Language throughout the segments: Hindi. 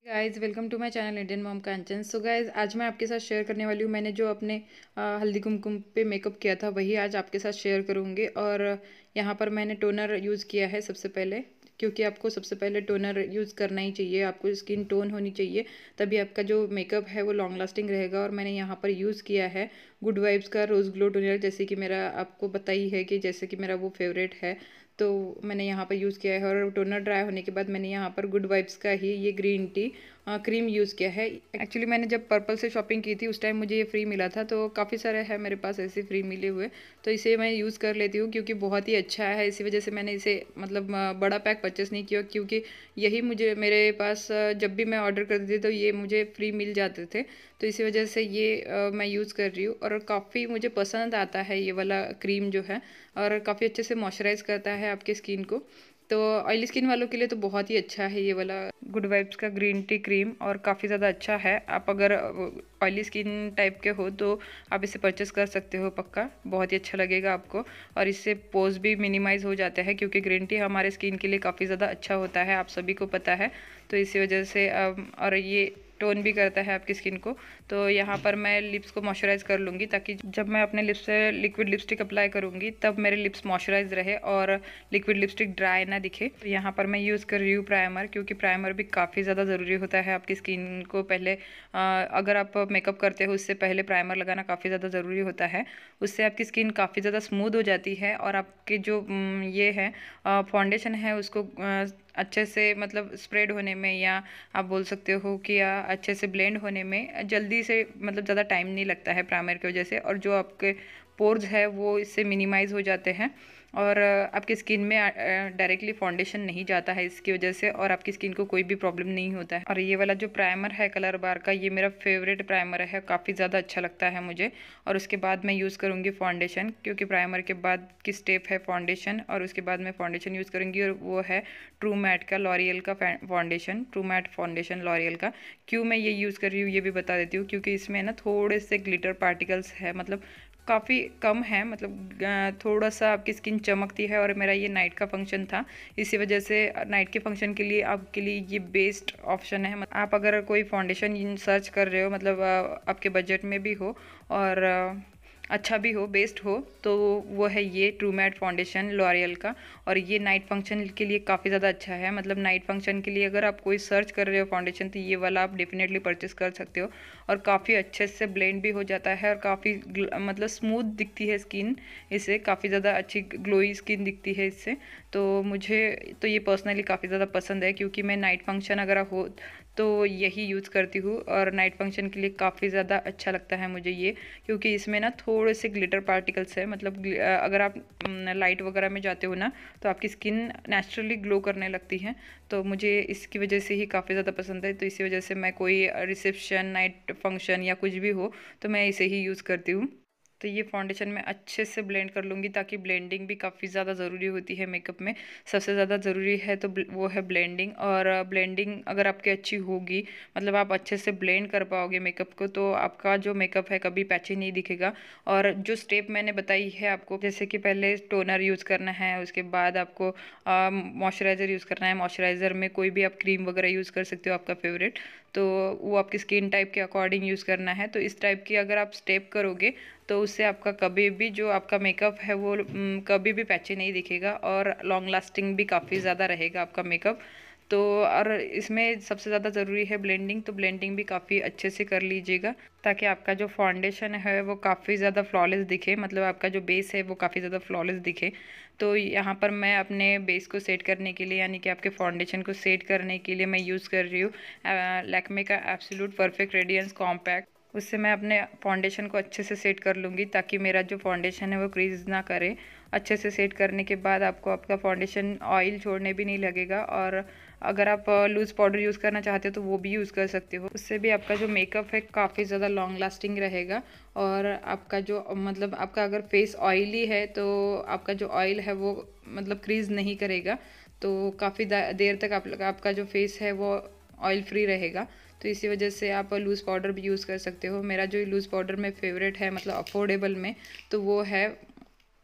Guys welcome to my channel Indian mom Kanchan. So guys आज मैं आपके साथ शेयर करने वाली हूँ। मैंने जो अपने हल्दी कुमकुम पे मेकअप किया था वही आज आपके साथ शेयर करूँगी। और यहाँ पर मैंने टोनर यूज़ किया है सबसे पहले, क्योंकि आपको सबसे पहले टोनर यूज़ करना ही चाहिए। आपको स्किन टोन होनी चाहिए, तभी आपका जो मेकअप है वो लॉन्ग लास्टिंग रहेगा। और मैंने यहाँ पर यूज़ किया है गुड वाइब्स का रोज़ ग्लो टोनर, जैसे कि मेरा आपको पता ही है कि जैसे कि मेरा वो फेवरेट है। तो मैंने यहाँ पर यूज़ किया है। और टोनर ड्राई होने के बाद मैंने यहाँ पर गुड वाइब्स का ही ये ग्रीन टी क्रीम यूज़ किया है। एक्चुअली मैंने जब पर्पल से शॉपिंग की थी उस टाइम मुझे ये फ्री मिला था, तो काफ़ी सारे है मेरे पास ऐसे फ्री मिले हुए, तो इसे मैं यूज़ कर लेती हूँ क्योंकि बहुत ही अच्छा है। इसी वजह से मैंने इसे मतलब बड़ा पैक परचेस नहीं किया, क्योंकि यही मुझे मेरे पास जब भी मैं ऑर्डर करती थी तो ये मुझे फ्री मिल जाते थे। तो इसी वजह से ये मैं यूज़ कर रही हूँ और काफ़ी मुझे पसंद आता है ये वाला क्रीम जो है। और काफ़ी अच्छे से मॉइस्चराइज़ करता है आपकी स्किन को। तो ऑयली स्किन वालों के लिए तो बहुत ही अच्छा है ये वाला गुड वाइब्स का ग्रीन टी क्रीम, और काफ़ी ज़्यादा अच्छा है। आप अगर ऑयली स्किन टाइप के हो तो आप इसे परचेस कर सकते हो, पक्का बहुत ही अच्छा लगेगा आपको। और इससे पोज भी मिनिमाइज़ हो जाता है, क्योंकि ग्रीन टी हमारे स्किन के लिए काफ़ी ज़्यादा अच्छा होता है, आप सभी को पता है। तो इसी वजह से और ये टोन भी करता है आपकी स्किन को। तो यहाँ पर मैं लिप्स को मॉइस्चराइज़ कर लूँगी, ताकि जब मैं अपने लिप्स से लिक्विड लिपस्टिक अप्लाई करूँगी तब मेरे लिप्स मॉइस्चराइज रहे और लिक्विड लिपस्टिक ड्राई ना दिखे। तो यहाँ पर मैं यूज़ कर रही हूँ प्राइमर, क्योंकि प्राइमर भी काफ़ी ज़्यादा ज़रूरी होता है आपकी स्किन को। पहले अगर आप मेकअप करते हो उससे पहले प्राइमर लगाना काफ़ी ज़्यादा ज़रूरी होता है। उससे आपकी स्किन काफ़ी ज़्यादा स्मूथ हो जाती है, और आपके जो ये है फाउंडेशन है उसको अच्छे से मतलब स्प्रेड होने में, या आप बोल सकते हो कि अच्छे से ब्लेंड होने में जल्दी से मतलब ज़्यादा टाइम नहीं लगता है प्राइमर की वजह से। और जो आपके पोर्स है वो इससे मिनिमाइज़ हो जाते हैं, और आपकी स्किन में डायरेक्टली फाउंडेशन नहीं जाता है इसकी वजह से, और आपकी स्किन को कोई भी प्रॉब्लम नहीं होता है। और ये वाला जो प्राइमर है कलर बार का, ये मेरा फेवरेट प्राइमर है, काफ़ी ज़्यादा अच्छा लगता है मुझे। और उसके बाद मैं यूज़ करूँगी फाउंडेशन, क्योंकि प्राइमर के बाद की स्टेप है फाउंडेशन, और उसके बाद मैं फाउंडेशन यूज़ करूँगी। और वो है ट्रू मैट का लॉरियल का foundation, true matte foundation L'Oreal का। क्यों मैं ये यूज़ कर रही हूँ ये भी बता देती हूँ, क्योंकि इसमें ना थोड़े से ग्लिटर पार्टिकल्स है, मतलब काफ़ी कम है, मतलब थोड़ा सा आपकी स्किन चमकती है। और मेरा ये नाइट का फंक्शन था, इसी वजह से नाइट के फंक्शन के लिए आपके लिए ये बेस्ट ऑप्शन है। आप अगर कोई फाउंडेशन सर्च कर रहे हो, मतलब आपके बजट में भी हो और अच्छा भी हो, बेस्ट हो, तो वो है ये ट्रू मैट फाउंडेशन लॉरियल का। और ये नाइट फंक्शन के लिए काफ़ी ज़्यादा अच्छा है, मतलब नाइट फंक्शन के लिए अगर आप कोई सर्च कर रहे हो फाउंडेशन तो ये वाला आप डेफिनेटली परचेस कर सकते हो। और काफ़ी अच्छे से ब्लेंड भी हो जाता है, और काफ़ी मतलब स्मूथ दिखती है स्किन इससे, काफ़ी ज़्यादा अच्छी ग्लोई स्किन दिखती है इससे। तो मुझे तो ये पर्सनली काफ़ी ज़्यादा पसंद है, क्योंकि मैं नाइट फंक्शन अगर हो तो यही यूज़ करती हूँ। और नाइट फंक्शन के लिए काफ़ी ज़्यादा अच्छा लगता है मुझे ये, क्योंकि इसमें ना थोड़े से ग्लिटर पार्टिकल्स है। मतलब अगर आप लाइट वगैरह में जाते हो ना तो आपकी स्किन नेचुरली ग्लो करने लगती है। तो मुझे इसकी वजह से ही काफ़ी ज़्यादा पसंद है। तो इसी वजह से मैं कोई रिसेप्शन, नाइट फंक्शन या कुछ भी हो तो मैं इसे ही यूज़ करती हूँ। तो ये फाउंडेशन मैं अच्छे से ब्लेंड कर लूँगी, ताकि ब्लेंडिंग भी काफ़ी ज़्यादा ज़रूरी होती है मेकअप में। सबसे ज़्यादा ज़रूरी है तो वो है ब्लेंडिंग। और ब्लेंडिंग अगर आपकी अच्छी होगी, मतलब आप अच्छे से ब्लेंड कर पाओगे मेकअप को, तो आपका जो मेकअप है कभी पैची नहीं दिखेगा। और जो स्टेप मैंने बताई है आपको, जैसे कि पहले टोनर यूज़ करना है, उसके बाद आपको मॉइस्चराइज़र यूज़ करना है। मॉइस्चराइज़र में कोई भी आप क्रीम वगैरह यूज़ कर सकते हो आपका फेवरेट, तो वो आपकी स्किन टाइप के अकॉर्डिंग यूज़ करना है। तो इस टाइप की अगर आप स्टेप करोगे तो उससे आपका कभी भी जो आपका मेकअप है वो कभी भी पैची नहीं दिखेगा, और लॉन्ग लास्टिंग भी काफ़ी ज़्यादा रहेगा आपका मेकअप। तो और इसमें सबसे ज़्यादा ज़रूरी है ब्लेंडिंग, तो ब्लेंडिंग भी काफ़ी अच्छे से कर लीजिएगा, ताकि आपका जो फाउंडेशन है वो काफ़ी ज़्यादा फ्लॉलेस दिखे, मतलब आपका जो बेस है वो काफ़ी ज़्यादा फ्लॉलेस दिखे। तो यहाँ पर मैं अपने बेस को सेट करने के लिए, यानी कि आपके फाउंडेशन को सेट करने के लिए मैं यूज़ कर रही हूँ लैक्मे का एब्सोल्यूट परफेक्ट रेडियंस कॉम्पैक्ट। उससे मैं अपने फाउंडेशन को अच्छे से सेट कर लूँगी, ताकि मेरा जो फाउंडेशन है वो क्रीज ना करे। अच्छे से सेट करने के बाद आपको आपका फाउंडेशन ऑयल छोड़ने भी नहीं लगेगा। और अगर आप लूज़ पाउडर यूज़ करना चाहते हो तो वो भी यूज़ कर सकते हो, उससे भी आपका जो मेकअप है काफ़ी ज़्यादा लॉन्ग लास्टिंग रहेगा। और आपका जो मतलब आपका अगर फेस ऑयली है तो आपका जो ऑयल है वो मतलब क्रीज नहीं करेगा, तो काफ़ी देर तक आपका जो फेस है वो ऑयल फ्री रहेगा। तो इसी वजह से आप लूज़ पाउडर भी यूज़ कर सकते हो। मेरा जो लूज़ पाउडर में फेवरेट है, मतलब अफोर्डेबल में, तो वो है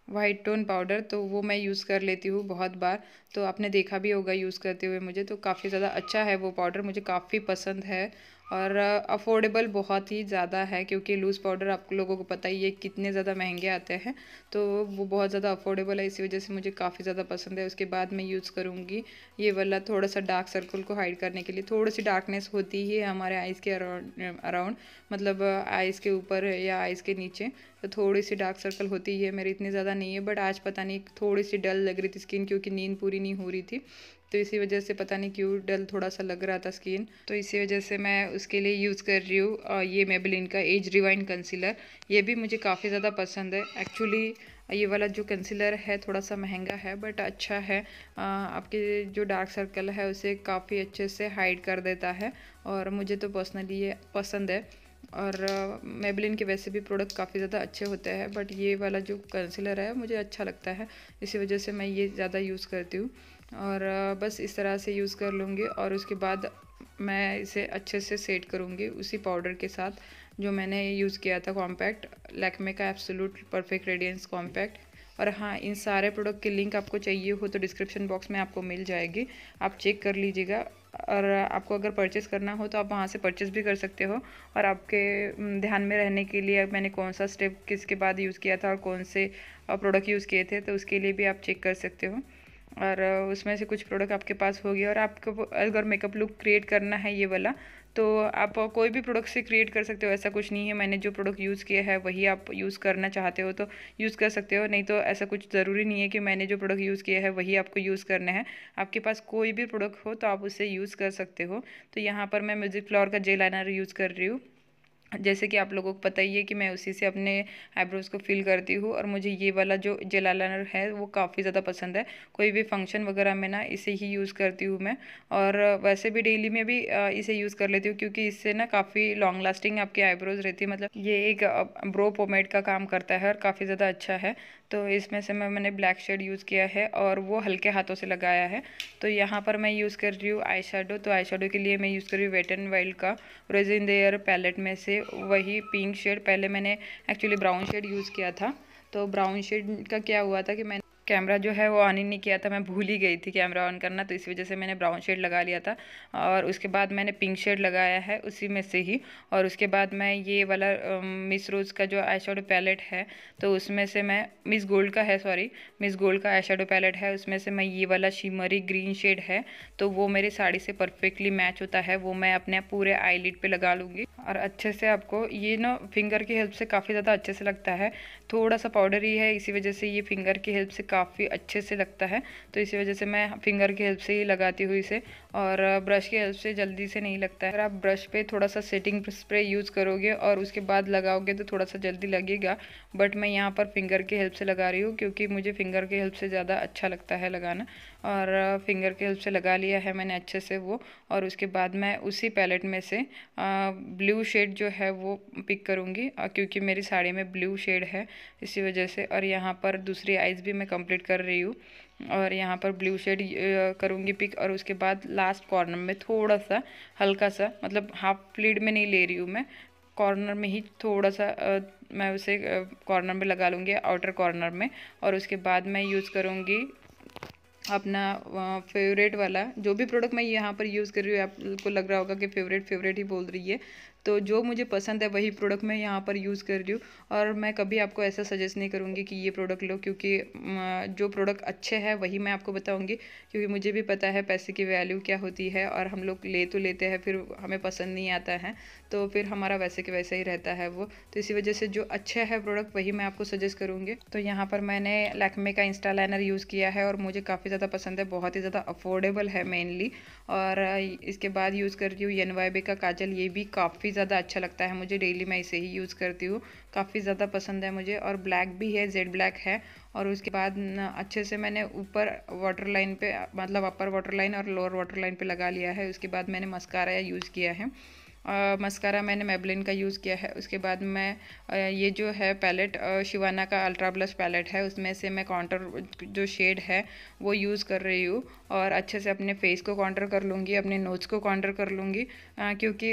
वाइट टोन पाउडर, तो वो मैं यूज़ कर लेती हूँ बहुत बार। तो आपने देखा भी होगा यूज़ करते हुए मुझे, तो काफ़ी ज़्यादा अच्छा है वो पाउडर, मुझे काफ़ी पसंद है। और अफोर्डेबल बहुत ही ज़्यादा है, क्योंकि लूज़ पाउडर आप लोगों को पता ही है कितने ज़्यादा महंगे आते हैं। तो वो बहुत ज़्यादा अफोर्डेबल है, इसी वजह से मुझे काफ़ी ज़्यादा पसंद है। उसके बाद मैं यूज़ करूँगी ये वाला, थोड़ा सा डार्क सर्कल को हाइड करने के लिए। थोड़ी सी डार्कनेस होती ही है हमारे आइज़ के अराउंड, मतलब आइज़ के ऊपर या आइज़ के नीचे, तो थोड़ी सी डार्क सर्कल होती है। मेरी इतनी ज़्यादा नहीं है, बट आज पता नहीं थोड़ी सी डल लग रही थी स्किन, क्योंकि नींद पूरी नहीं हो रही थी। तो इसी वजह से पता नहीं क्यों डल थोड़ा सा लग रहा था स्किन, तो इसी वजह से मैं उसके लिए यूज़ कर रही हूँ ये मेबेलिन का एज रिवाइन कंसीलर। ये भी मुझे काफ़ी ज़्यादा पसंद है एक्चुअली। ये वाला जो कंसीलर है थोड़ा सा महंगा है, बट अच्छा है। आपके जो डार्क सर्कल है उसे काफ़ी अच्छे से हाइड कर देता है, और मुझे तो पर्सनली ये पसंद है। और मेबेलिन के वैसे भी प्रोडक्ट काफ़ी ज़्यादा अच्छे होते हैं, बट ये वाला जो कंसीलर है मुझे अच्छा लगता है, इसी वजह से मैं ये ज़्यादा यूज़ करती हूँ। और बस इस तरह से यूज़ कर लूँगी, और उसके बाद मैं इसे अच्छे से सेट करूँगी उसी पाउडर के साथ जो मैंने यूज़ किया था, कॉम्पैक्ट, लैक्मे का एब्सोल्यूट परफेक्ट रेडियंस कॉम्पैक्ट। और हाँ, इन सारे प्रोडक्ट की लिंक आपको चाहिए हो तो डिस्क्रिप्शन बॉक्स में आपको मिल जाएगी, आप चेक कर लीजिएगा। और आपको अगर परचेज़ करना हो तो आप वहाँ से परचेज़ भी कर सकते हो। और आपके ध्यान में रहने के लिए मैंने कौन सा स्टेप किसके बाद यूज़ किया था और कौन से प्रोडक्ट यूज़ किए थे, तो उसके लिए भी आप चेक कर सकते हो। और उसमें से कुछ प्रोडक्ट आपके पास होगी, और आपको अगर मेकअप लुक क्रिएट करना है ये वाला, तो आप कोई भी प्रोडक्ट से क्रिएट कर सकते हो, ऐसा कुछ नहीं है। मैंने जो प्रोडक्ट यूज़ किया है वही आप यूज़ करना चाहते हो तो यूज़ कर सकते हो, नहीं तो ऐसा कुछ ज़रूरी नहीं है कि मैंने जो प्रोडक्ट यूज़ किया है वही आपको यूज़ करना है। आपके पास कोई भी प्रोडक्ट हो तो आप उसे यूज़ कर सकते हो। तो यहाँ पर मैं म्यूजिक फ्लोर का जेल लाइनर यूज़ कर रही हूँ। जैसे कि आप लोगों को पता ही है कि मैं उसी से अपने आईब्रोज़ को फिल करती हूँ, और मुझे ये वाला जो जेल आइलाइनर है वो काफ़ी ज़्यादा पसंद है। कोई भी फंक्शन वगैरह में ना इसे ही यूज़ करती हूँ मैं। और वैसे भी डेली में भी इसे यूज़ कर लेती हूँ, क्योंकि इससे ना काफ़ी लॉन्ग लास्टिंग आपकी आईब्रोज़ रहती है। मतलब ये एक ब्रो पोमेड का काम करता है और काफ़ी ज़्यादा अच्छा है। तो इसमें से मैंने ब्लैक शेड यूज़ किया है और वो हल्के हाथों से लगाया है। तो यहाँ पर मैं यूज़ कर रही हूँ आई शेडो। तो आई शेडो के लिए मैं यूज़ कर रही हूँ वेट एंड वाइल्ड का rose in the air palette में से वही पिंक शेड। पहले मैंने एक्चुअली ब्राउन शेड यूज़ किया था, तो ब्राउन शेड का क्या हुआ था कि मैंने कैमरा जो है वो ऑन ही नहीं किया था, मैं भूल ही गई थी कैमरा ऑन करना, तो इस वजह से मैंने ब्राउन शेड लगा लिया था। और उसके बाद मैंने पिंक शेड लगाया है उसी में से ही। और उसके बाद मैं ये वाला मिस रोज़ का जो आई शेडो पैलेट है, तो उसमें से मैं मिस गोल्ड का है, सॉरी, मिस गोल्ड का आई शेडो पैलेट है, उसमें से मैं ये वाला शिमरी ग्रीन शेड है, तो वो मेरी साड़ी से परफेक्टली मैच होता है, वो मैं अपने पूरे आईलिड पे लगा लूँगी। और अच्छे से आपको ये ना फिंगर की हेल्प से काफ़ी ज़्यादा अच्छे से लगता है। थोड़ा सा पाउडर ही है, इसी वजह से ये फिंगर की हेल्प से काफ़ी अच्छे से लगता है, तो इसी वजह से मैं फिंगर की हेल्प से ही लगाती हूँ इसे। और ब्रश की हेल्प से जल्दी से नहीं लगता है। अगर आप ब्रश पे थोड़ा सा सेटिंग स्प्रे यूज़ करोगे और उसके बाद लगाओगे तो थोड़ा सा जल्दी लगेगा, बट मैं यहाँ पर फिंगर की हेल्प से लगा रही हूँ, क्योंकि मुझे फिंगर की हेल्प से ज़्यादा अच्छा लगता है लगाना। और फिंगर की हेल्प से लगा लिया है मैंने अच्छे से वो। और उसके बाद मैं उसी पैलेट में से ब्लू शेड जो है वो पिक करूँगी, क्योंकि मेरी साड़ी में ब्लू शेड है, इसी वजह से। और यहाँ पर दूसरी आइज़ भी मैं कंप्लीट कर रही हूँ, और यहाँ पर ब्लू शेड करूँगी पिक। और उसके बाद लास्ट कॉर्नर में थोड़ा सा हल्का सा, मतलब हाफ लीड में नहीं ले रही हूँ मैं, कॉर्नर में ही थोड़ा सा मैं उसे कॉर्नर में लगा लूँगी, आउटर कॉर्नर में। और उसके बाद मैं यूज़ करूँगी अपना फेवरेट वाला, जो भी प्रोडक्ट मैं यहाँ पर यूज़ कर रही हूँ, आपको लग रहा होगा कि फेवरेट ही बोल रही है, तो जो मुझे पसंद है वही प्रोडक्ट मैं यहाँ पर यूज़ कर रही हूँ। और मैं कभी आपको ऐसा सजेस्ट नहीं करूँगी कि ये प्रोडक्ट लो, क्योंकि जो प्रोडक्ट अच्छे हैं वही मैं आपको बताऊँगी, क्योंकि मुझे भी पता है पैसे की वैल्यू क्या होती है, और हम लोग ले तो लेते हैं, फिर हमें पसंद नहीं आता है, तो फिर हमारा वैसे के वैसे ही रहता है वो। तो इसी वजह से जो अच्छा है प्रोडक्ट वही मैं आपको सजेस्ट करूँगी। तो यहाँ पर मैंने लैक्मे का इंस्टा लाइनर यूज़ किया है, और मुझे काफ़ी ज़्यादा पसंद है, बहुत ही ज़्यादा अफोर्डेबल है मेनली। और इसके बाद यूज़ कर रही हूँ NYB का काजल, ये भी काफ़ी ज़्यादा अच्छा लगता है मुझे, डेली मैं इसे ही यूज़ करती हूँ, काफ़ी ज़्यादा पसंद है मुझे। और ब्लैक भी है, जेड ब्लैक है। और उसके बाद अच्छे से मैंने ऊपर वाटर लाइन पे, मतलब अपर वाटर लाइन और लोअर वाटर लाइन पे लगा लिया है। उसके बाद मैंने मस्कारा यूज़ किया है, मस्कारा मैंने मेबलिन का यूज़ किया है। उसके बाद मैं ये जो है पैलेट शिवाना का अल्ट्रा ब्लश पैलेट है, उसमें से मैं काउंटर जो शेड है वो यूज़ कर रही हूँ और अच्छे से अपने फेस को काउंटर कर लूँगी, अपने नोज़ को काउंटर कर लूँगी, क्योंकि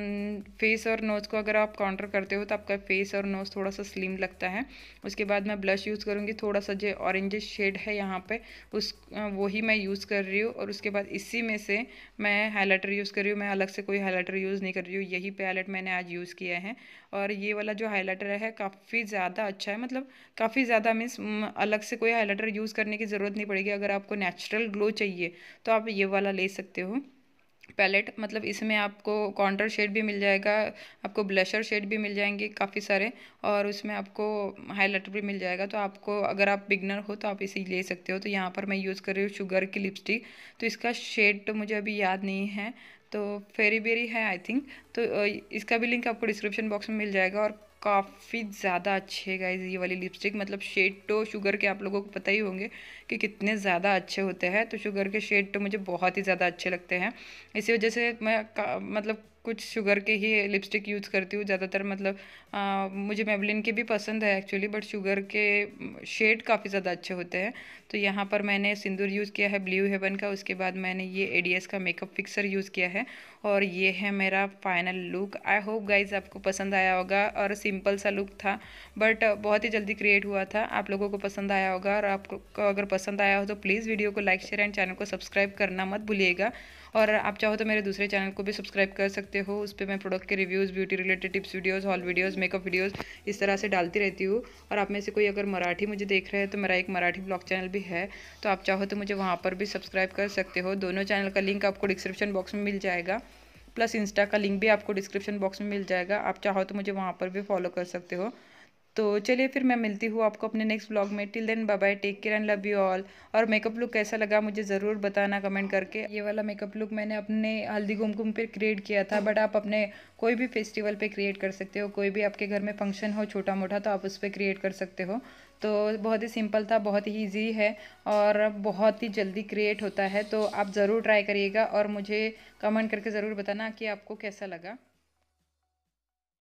फेस और नोज़ को अगर आप काउंटर करते हो तो आपका फेस और नोज़ थोड़ा सा स्लिम लगता है। उसके बाद मैं ब्लश यूज़ करूँगी, थोड़ा सा जो ऑरेंज शेड है यहाँ पे उस वही मैं यूज़ कर रही हूँ। और उसके बाद इसी में से मैं हाइलाइटर यूज़ कर रही हूँ। मैं अलग से कोई हाइलाइटर यूज़ नहीं कर रही हूँ, यही पैलेट मैंने आज यूज़ किया है। और ये वाला जो हाइलाइटर है काफ़ी ज़्यादा अच्छा है, मतलब काफ़ी ज़्यादा मीन्स अलग से कोई हाइलाइटर यूज़ करने की ज़रूरत नहीं पड़ेगी। अगर आपको नेचुरल ग्लो चाहिए तो आप ये वाला ले सकते हो पैलेट। मतलब इसमें आपको काउंटर शेड भी मिल जाएगा, आपको ब्लशर शेड भी मिल जाएंगे काफ़ी सारे, और उसमें आपको हाइलाइटर भी मिल जाएगा। तो आपको अगर आप बिगनर हो तो आप इसे ले सकते हो। तो यहाँ पर मैं यूज़ कर रही हूँ शुगर की लिपस्टिक, तो इसका शेड तो मुझे अभी याद नहीं है, तो फेरी बेरी है आई थिंक। तो इसका भी लिंक आपको डिस्क्रिप्शन बॉक्स में मिल जाएगा। और काफ़ी ज़्यादा अच्छे है गाइज ये वाली लिपस्टिक, मतलब शेड तो शुगर के आप लोगों को पता ही होंगे कि कितने ज़्यादा अच्छे होते हैं। तो शुगर के शेड तो मुझे बहुत ही ज़्यादा अच्छे लगते हैं, इसी वजह से मैं मतलब कुछ शुगर के ही लिपस्टिक यूज़ करती हूँ ज़्यादातर। मतलब मुझे मेबलिन के भी पसंद है एक्चुअली, बट शुगर के शेड काफ़ी ज़्यादा अच्छे होते हैं। तो यहाँ पर मैंने सिंदूर यूज़ किया है ब्लू हेवन का। उसके बाद मैंने ये एडीएस का मेकअप फिक्सर यूज़ किया है, और ये है मेरा final look. I hope guys आपको पसंद आया होगा, और सिंपल सा लुक था बट बहुत ही जल्दी क्रिएट हुआ था। आप लोगों को पसंद आया होगा, और आपको अगर पसंद आया हो तो प्लीज़ वीडियो को लाइक शेयर एंड चैनल को सब्सक्राइब करना मत भूलिएगा। और आप चाहो तो मेरे दूसरे चैनल को भी सब्सक्राइब कर सकते हो, उस पर मैं प्रोडक्ट के reviews, beauty related tips videos, haul videos, makeup videos इस तरह से डालती रहती हूँ। और आप में से कोई अगर मराठी मुझे देख रहे हैं तो मेरा एक मराठी ब्लॉग चैनल भी है, तो आप चाहो तो मुझे वहाँ पर भी सब्सक्राइब कर सकते हो। दोनों चैनल का लिंक आपको डिस्क्रिप्शन बॉक्स में मिल जाएगा, प्लस इंस्टा का लिंक भी आपको डिस्क्रिप्शन बॉक्स में मिल जाएगा। आप चाहो तो मुझे वहाँ पर भी फॉलो कर सकते हो। तो चलिए फिर मैं मिलती हूँ आपको अपने नेक्स्ट ब्लॉग में। Till then bye bye, take care and love you all. और मेकअप लुक कैसा लगा मुझे ज़रूर बताना कमेंट करके। ये वाला मेकअप लुक मैंने अपने हल्दी कुमकुम पे क्रिएट किया था, बट आप अपने कोई भी फेस्टिवल पे क्रिएट कर सकते हो, कोई भी आपके घर में फंक्शन हो छोटा मोटा तो आप उस पर क्रिएट कर सकते हो। तो बहुत ही सिंपल था, बहुत ही ईजी है, और बहुत ही जल्दी क्रिएट होता है। तो आप ज़रूर ट्राई करिएगा और मुझे कमेंट करके ज़रूर बताना कि आपको कैसा लगा।